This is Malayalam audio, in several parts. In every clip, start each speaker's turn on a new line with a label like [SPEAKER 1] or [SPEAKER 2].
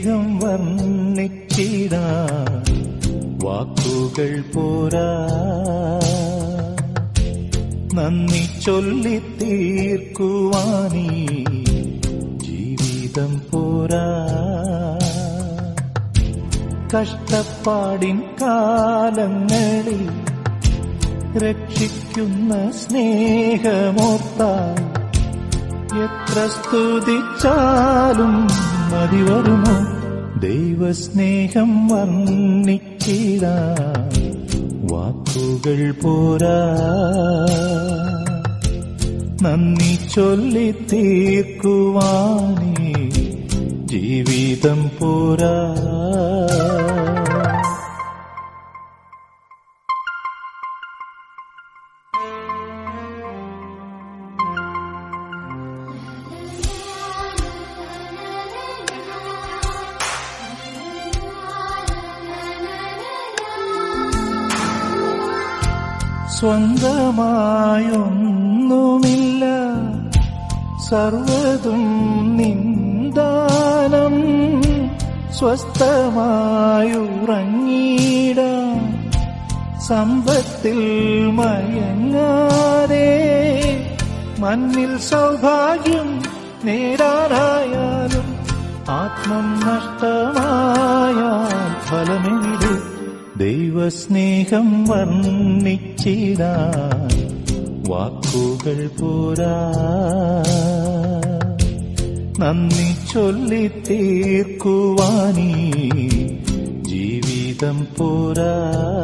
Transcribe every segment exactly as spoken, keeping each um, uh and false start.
[SPEAKER 1] സ്നേഹം വർണ്ണിച്ചിടാൻ വാക്കുകൾ പോരാ, നന്ദി ചൊല്ലി തീർക്കുവാനീ ജീവിതം പോരാ. കഷ്ടപ്പാടിൻ കാലങ്ങളിൽ രക്ഷിക്കുന്ന സ്നേഹമോർത്താൽ എത്ര സ്തുതിച്ചാലും മതി വരുമോ? ദൈവസ്നേഹം വർണ്ണിച്ചിടാൻ വാക്കുകൾ പോരാ, നന്ദി ചൊല്ലി തീർക്കുവാനേ ജീവിതം പോരാ. സ്വന്തമായൊന്നുമില്ല, സർവ്വതും നിന്ദാനം. സ്വസ്ഥമായുറങ്ങിടാം സമ്പത്തിൽ മയങ്ങാതെ, മണ്ണിൽ സൗഭാഗ്യം നേടാനായാലും ആത്മം നഷ്ടമായാൽ ഫലമെവിടെ? ദൈവസ്നേഹം വർണ്ണിച്ചിടാൻ വാക്കുകൾ പോരാ, നന്ദി ചൊല്ലി തീർക്കുവാനീ ജീവിതം പോരാ.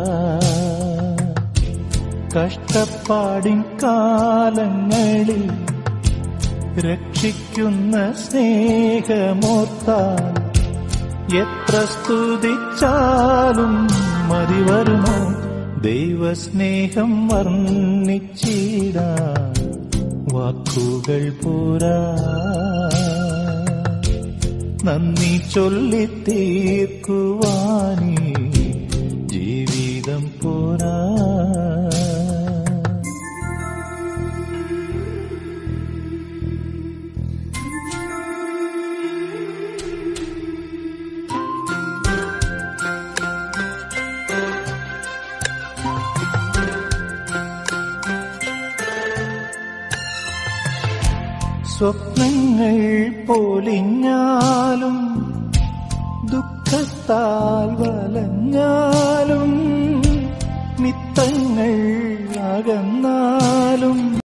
[SPEAKER 1] കഷ്ടപ്പാടിൻ കാലങ്ങളിൽ രക്ഷിക്കുന്ന സ്നേഹമോർത്താൽ എത്ര സ്തുതിച്ചാലും മതി വരുമോ? ദൈവസ്നേഹം വർണ്ണിച്ചിടാൻ വാക്കുകൾ പോരാ, നന്ദി ചൊല്ലി തീർക്കുവാനീ ജീവിതം പോരാ. സ്വപ്നങ്ങൾ പൊലിഞ്ഞാലും ദുഃഖത്താൽ വലഞ്ഞാലും മിത്തങ്ങൾ അകന്നാലും